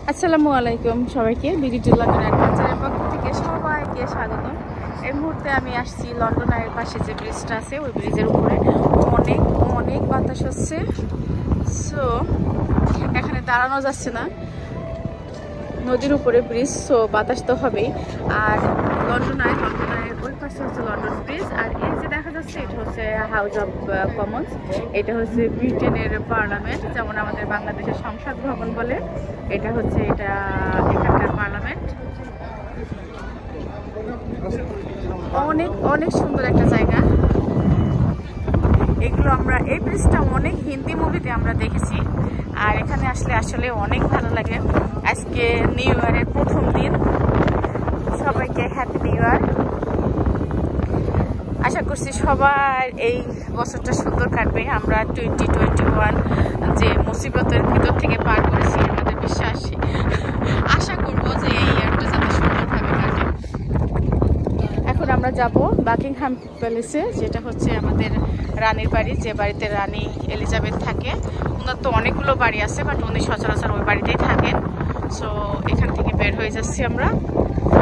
আসসালামু আলাইকুম সবাইকে ডিজিটাল লন্ডন অ্যাডভেঞ্চারের পক্ষ থেকে সবাইকে স্বাগত। এই মুহূর্তে আমি আসছি লন্ডন আইয়ের পাশে যে ব্রিজটা আছে ওই ব্রিজের উপরে অনেক অনেক বাতাস হচ্ছে। সো এখানে দাঁড়ানো যাচ্ছে না, নদীর উপরে ব্রিজ, সো বাতাস তো হবেই। আর লন্ডন আইয়ের ওই পাশে হচ্ছে লন্ডন ব্রিজ, আর এই যে দেখা যাচ্ছে এটা হচ্ছে হাউস অফ কমন্স। এটা হচ্ছে ব্রিটেনের পার্লামেন্ট, যেমন আমাদের বাংলাদেশের সংসদ ভবন বলে, এটা হচ্ছে এখানকার পার্লামেন্ট। অনেক অনেক সুন্দর একটা জায়গা। এগুলো আমরা এই ব্রিজটা অনেক হিন্দি মুভিতে আমরা দেখেছি, আর এখানে আসলে অনেক ভালো লাগে। আজকে নিউ ইয়ারের প্রথম দিন, সবাইকে হ্যাপি নিউ ইয়ার। আশা করছি সবার এই বছরটা সুন্দর কাটবে। আমরা 2021 যে মুসিবতের ভিতর থেকে পার করেছি, আমাদের বিশ্বাস, আশা করবো যে এই ইয়ারটা যাতে সুন্দরভাবে কাটে। এখন আমরা যাব বাকিংহাম প্যালেসে, যেটা হচ্ছে আমাদের রানীর বাড়ি, যে বাড়িতে রানী এলিজাবেথ থাকে। ওনার তো অনেকগুলো বাড়ি আছে, বাট উনি সচরাচর ওই বাড়িতেই থাকেন। সো এখান থেকে বের হয়ে যাচ্ছি আমরা।